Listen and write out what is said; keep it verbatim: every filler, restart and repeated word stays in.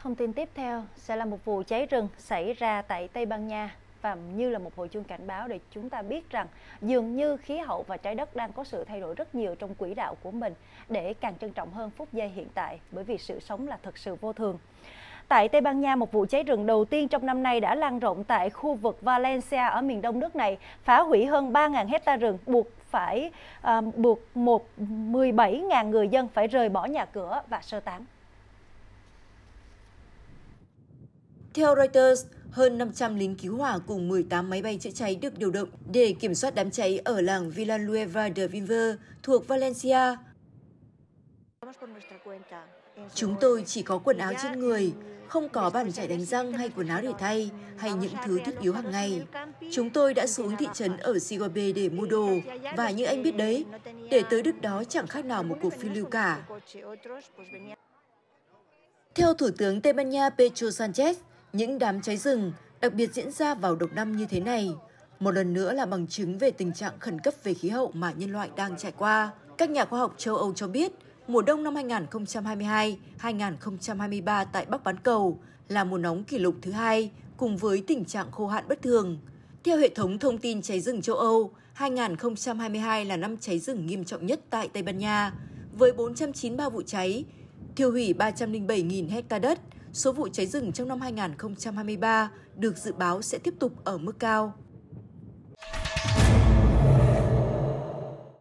Thông tin tiếp theo sẽ là một vụ cháy rừng xảy ra tại Tây Ban Nha và như là một hồi chuông cảnh báo để chúng ta biết rằng dường như khí hậu và trái đất đang có sự thay đổi rất nhiều trong quỹ đạo của mình để càng trân trọng hơn phút giây hiện tại, bởi vì sự sống là thực sự vô thường. Tại Tây Ban Nha, một vụ cháy rừng đầu tiên trong năm nay đã lan rộng tại khu vực Valencia ở miền đông nước này, phá hủy hơn ba nghìn hecta rừng, buộc phải uh, buộc một mười bảy nghìn người dân phải rời bỏ nhà cửa và sơ tán. Theo Reuters, hơn năm trăm lính cứu hỏa cùng mười tám máy bay chữa cháy được điều động để kiểm soát đám cháy ở làng Villanueva de Vinver thuộc Valencia. Chúng tôi chỉ có quần áo trên người, không có bàn chải đánh răng hay quần áo để thay, hay những thứ thiết yếu hàng ngày. Chúng tôi đã xuống thị trấn ở Sigobe để mua đồ, và như anh biết đấy, để tới đích đó chẳng khác nào một cuộc phiêu lưu cả. Theo Thủ tướng Tây Ban Nha Pedro Sánchez, những đám cháy rừng, đặc biệt diễn ra vào đầu năm như thế này, một lần nữa là bằng chứng về tình trạng khẩn cấp về khí hậu mà nhân loại đang trải qua. Các nhà khoa học châu Âu cho biết, mùa đông năm hai nghìn không trăm hai mươi hai - hai nghìn không trăm hai mươi ba tại Bắc bán cầu là mùa nóng kỷ lục thứ hai, cùng với tình trạng khô hạn bất thường. Theo hệ thống thông tin cháy rừng châu Âu, hai nghìn không trăm hai mươi hai là năm cháy rừng nghiêm trọng nhất tại Tây Ban Nha, với bốn trăm chín mươi ba vụ cháy, thiêu hủy ba trăm lẻ bảy nghìn hecta đất. Số vụ cháy rừng trong năm hai nghìn không trăm hai mươi ba được dự báo sẽ tiếp tục ở mức cao.